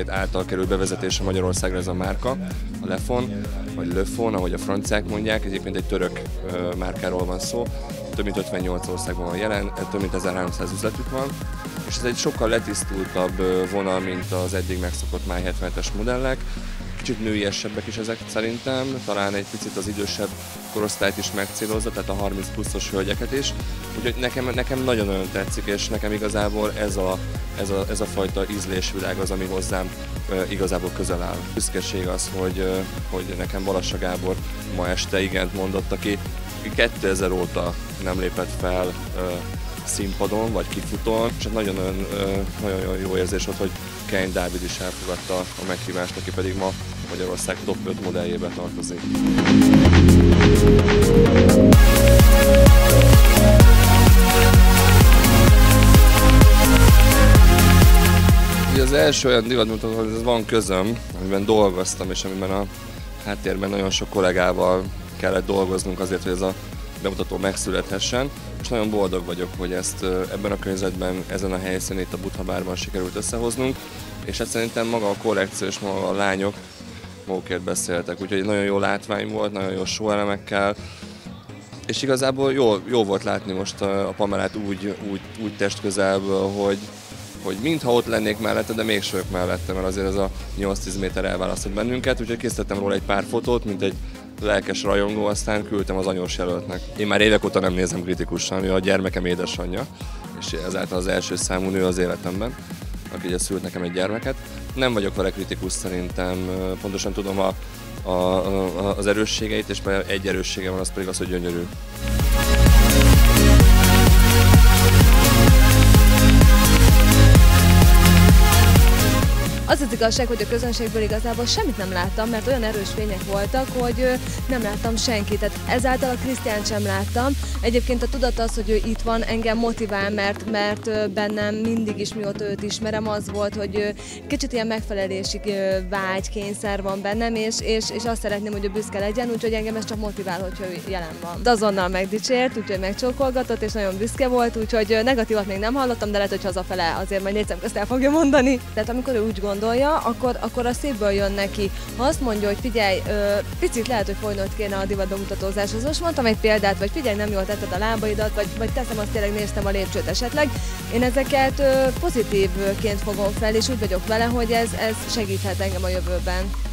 Lafite által került bevezetésre Magyarországra ez a márka, a Lefon, vagy Lefon, ahogy a franciák mondják, egyébként egy török márkáról van szó, több mint 58 országban van jelen, több mint 1300 üzletük van, és ez egy sokkal letisztultabb vonal, mint az eddig megszokott My 77-es modellek. Kicsit nőiesebbek is ezek szerintem, talán egy picit az idősebb korosztályt is megcélozza, tehát a 30 pluszos hölgyeket is. Úgyhogy nekem nagyon-nagyon tetszik, és nekem igazából ez a fajta ízlésvilág az, ami hozzám igazából közel áll. Büszkeség az, hogy nekem Balassa Gábor ma este igent mondott, aki 2000 óta nem lépett fel színpadon vagy kifutón, és nagyon jó érzés volt, hogy Kein Dávid is elfogadta a meghívást, aki pedig ma Magyarország top 5 modelljébe tartozik. Ugye az első olyan divatmutató, hogy ez van közöm, amiben dolgoztam, és amiben a háttérben nagyon sok kollégával kellett dolgoznunk azért, hogy ez a bemutató megszülethessen, és nagyon boldog vagyok, hogy ezt ebben a környezetben, ezen a helyszínen, itt a Butha Bárban sikerült összehoznunk, és hát szerintem maga a kollekció és maga a lányok magukért beszéltek, úgyhogy nagyon jó látvány volt, nagyon jó show elemekkel, és igazából jó volt látni most a Pamelát úgy testközelből, hogy mintha ott lennék mellette, de még vagyok mellette, mert azért ez a 8-10 méter elválasztott bennünket, úgyhogy készítettem róla egy pár fotót, mint egy lelkes rajongó, aztán küldtem az anyós jelöltnek. Én már évek óta nem nézem kritikusan, ő a gyermekem édesanyja, és ezáltal az első számú nő az életemben, aki ugye szült nekem egy gyermeket. Nem vagyok vele kritikus szerintem, pontosan tudom az erősségeit, és egy erőssége van, az pedig az, hogy gyönyörű. Az az igazság, hogy a közönségből igazából semmit nem láttam, mert olyan erős fények voltak, hogy nem láttam senkit. Tehát ezáltal a Krisztiánt sem láttam. Egyébként a tudat az, hogy ő itt van, engem motivál, mert bennem mindig is, mióta őt ismerem, az volt, hogy kicsit ilyen megfelelési vágy, kényszer van bennem, és azt szeretném, hogy ő büszke legyen, úgyhogy engem ez csak motivál, hogyha ő jelen van. De azonnal megdicsért, úgyhogy megcsókolgatott, és nagyon büszke volt, úgyhogy negatívat még nem hallottam, de lehet, hogy hazafele azért majd 4 szem közt el fogja mondani. Tehát amikor ő úgy gondolja, akkor a szívből jön neki. Ha azt mondja, hogy figyelj, picit lehet, hogy folynod kéne a divatbemutatózáshoz, most mondtam egy példát, vagy figyelj, nem jól tetted a lábaidat, vagy teszem azt, tényleg néztem a lépcsőt esetleg. Én ezeket pozitívként fogom fel, és úgy vagyok vele, hogy ez segíthet engem a jövőben.